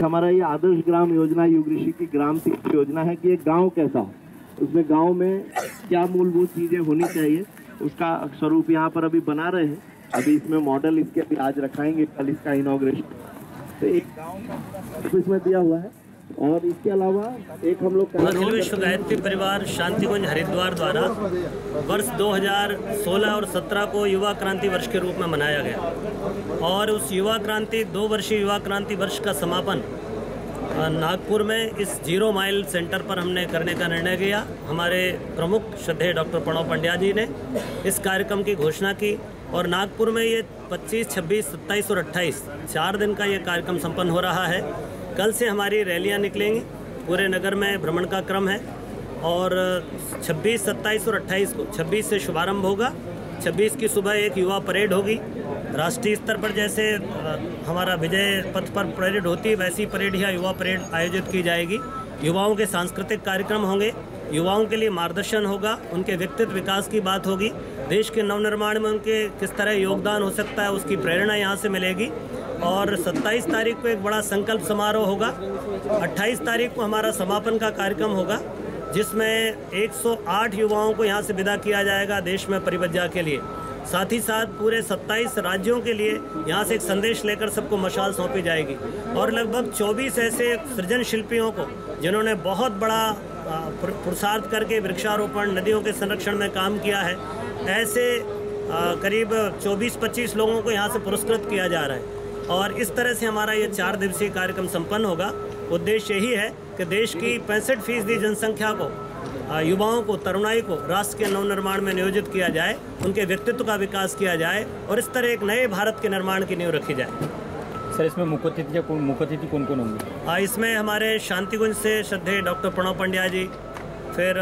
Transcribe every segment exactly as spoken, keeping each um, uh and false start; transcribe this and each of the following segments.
हमारा ये आदर्श ग्राम योजना युग ऋषि की ग्राम तीर्थ योजना है कि एक गांव कैसा हो, उसमें गांव में क्या मूलभूत चीजें होनी चाहिए, उसका स्वरूप यहाँ पर अभी बना रहे हैं। अभी इसमें मॉडल इसके भी आज रखाएंगे, कल इसका इनॉग्रेशन। तो एक गांव का इसमें दिया हुआ है। और इसके अलावा एक हम लोग अखिल विश्व गायत्री परिवार शांतिकुंज हरिद्वार द्वारा वर्ष दो हज़ार सोलह और सत्रह को युवा क्रांति वर्ष के रूप में मनाया गया और उस युवा क्रांति दो वर्षीय युवा क्रांति वर्ष का समापन नागपुर में इस जीरो माइल सेंटर पर हमने करने का निर्णय किया। हमारे प्रमुख श्रद्धेय डॉक्टर प्रणव पंड्या जी ने इस कार्यक्रम की घोषणा की और नागपुर में ये पच्चीस, छब्बीस, सत्ताईस और अट्ठाईस चार दिन का ये कार्यक्रम संपन्न हो रहा है। कल से हमारी रैलियां निकलेंगी, पूरे नगर में भ्रमण का क्रम है और छब्बीस, सत्ताईस और अट्ठाईस को छब्बीस से शुभारंभ होगा। छब्बीस की सुबह एक युवा परेड होगी। राष्ट्रीय स्तर पर जैसे हमारा विजय पथ पर परेड होती है वैसी परेड या युवा परेड आयोजित की जाएगी। युवाओं के सांस्कृतिक कार्यक्रम होंगे, युवाओं के लिए मार्गदर्शन होगा, उनके व्यक्तित्व विकास की बात होगी, देश के नवनिर्माण में उनके किस तरह योगदान हो सकता है उसकी प्रेरणा यहाँ से मिलेगी। और सत्ताईस तारीख को एक बड़ा संकल्प समारोह होगा। अट्ठाईस तारीख को हमारा समापन का कार्यक्रम होगा जिसमें एक सौ आठ युवाओं को यहाँ से विदा किया जाएगा देश में परिवज्जा के लिए। साथ ही साथ पूरे सत्ताईस राज्यों के लिए यहाँ से एक संदेश लेकर सबको मशाल सौंपी जाएगी और लगभग चौबीस ऐसे सृजन शिल्पियों को जिन्होंने बहुत बड़ा पुरुषार्थ करके वृक्षारोपण, नदियों के संरक्षण में काम किया है, ऐसे करीब चौबीस पच्चीस लोगों को यहाँ से पुरस्कृत किया जा रहा है। और इस तरह से हमारा ये चार दिवसीय कार्यक्रम संपन्न होगा। उद्देश्य यही है कि देश की पैंसठ फीसदी जनसंख्या को, युवाओं को, तरुणाई को राष्ट्र के नवनिर्माण में नियोजित किया जाए, उनके व्यक्तित्व का विकास किया जाए और इस तरह एक नए भारत के निर्माण की नींव रखी जाए। सर, इसमें मुख्य अतिथि कौन मुख्य अतिथि कौन कौन होंगे? इसमें हमारे शांतिकुंज से श्रद्धेय डॉक्टर प्रणव पंड्या जी, फिर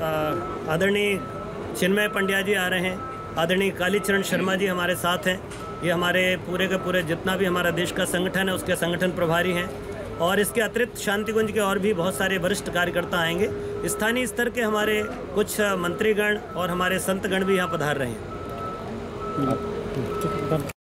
आदरणीय चिन्मय पंड्या जी आ रहे हैं, आदरणीय कालीचरण शर्मा जी हमारे साथ हैं। ये हमारे पूरे के पूरे जितना भी हमारा देश का संगठन है उसके संगठन प्रभारी हैं और इसके अतिरिक्त शांतिकुंज के और भी बहुत सारे वरिष्ठ कार्यकर्ता आएंगे। स्थानीय स्तर के हमारे कुछ मंत्रीगण और हमारे संतगण भी यहाँ पधार रहे हैं।